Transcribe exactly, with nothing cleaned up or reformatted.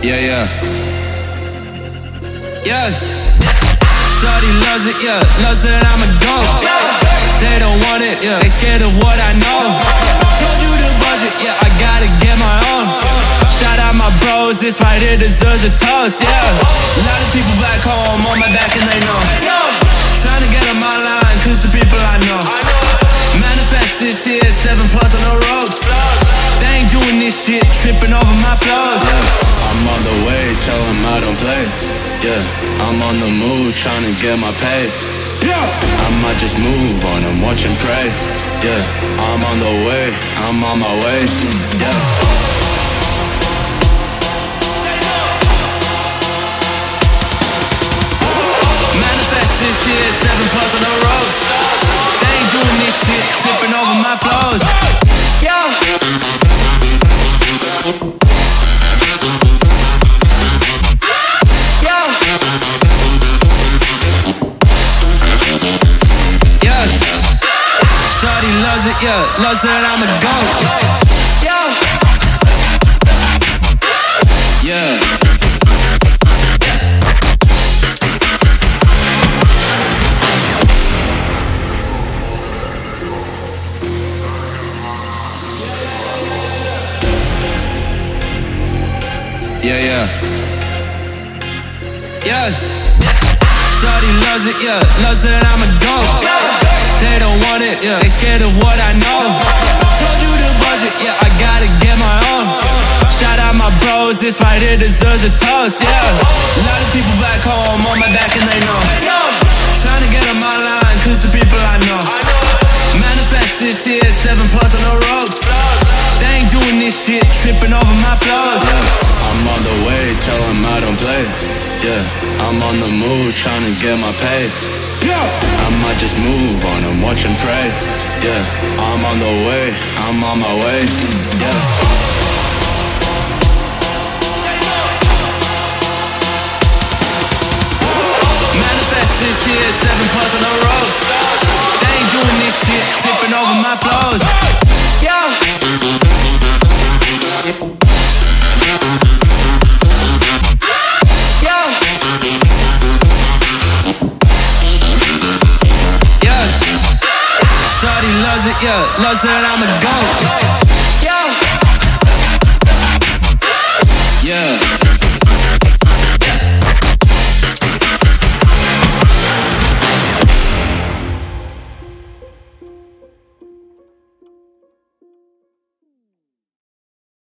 Yeah, yeah. Yeah. Shorty loves it, yeah. Loves that I'm a goat. They don't want it, yeah. They scared of what I know. Told you the budget, yeah. I gotta get my own. Shout out my bros, this right here deserves a toast, yeah. A lot of people back home on my back and they know. Trying to get on my line, cause the people I know. Manifest this year, seven plus on the ropes. They ain't doing this shit, tripping over my flows. Yeah, I'm on the way, tell them I don't play. Yeah, I'm on the move, trying to get my pay. Yeah, I might just move on and watch and pray. Yeah, I'm on the way, I'm on my way. Yeah. Manifest this year, seven plus on the ropes. They ain't doing this shit, tripping over my flows. Yo. Yo. Yeah. Shorty loves it, yeah. Loves that I'm a goat. Yo. Yeah. Yeah, yeah. Yeah. Shorty loves it, yeah. Loves that I'm a goat. They don't want it, yeah. They scared of what I know. Told you the budget, yeah. I gotta get my own. Shout out my bros, this right here deserves a toast, yeah. A lot of people back home on my back and they know. Trying to get on my line, cause the people I know. Manifest this year, seven plus on the ropes. They ain't doing this shit, tripping over my flows. Yeah, I'm on the way, tell them I don't play. Yeah, I'm on the move, trying to get my pay. Yeah, I might just move on and watch and pray. Yeah, I'm on the way, I'm on my way. Yeah. Manifest this year, seven plus on the ropes. They ain't doing this shit, tripping over my flows. Yo. Yo. Yeah. Shorty loves it, yeah. Loves that I'm a goat.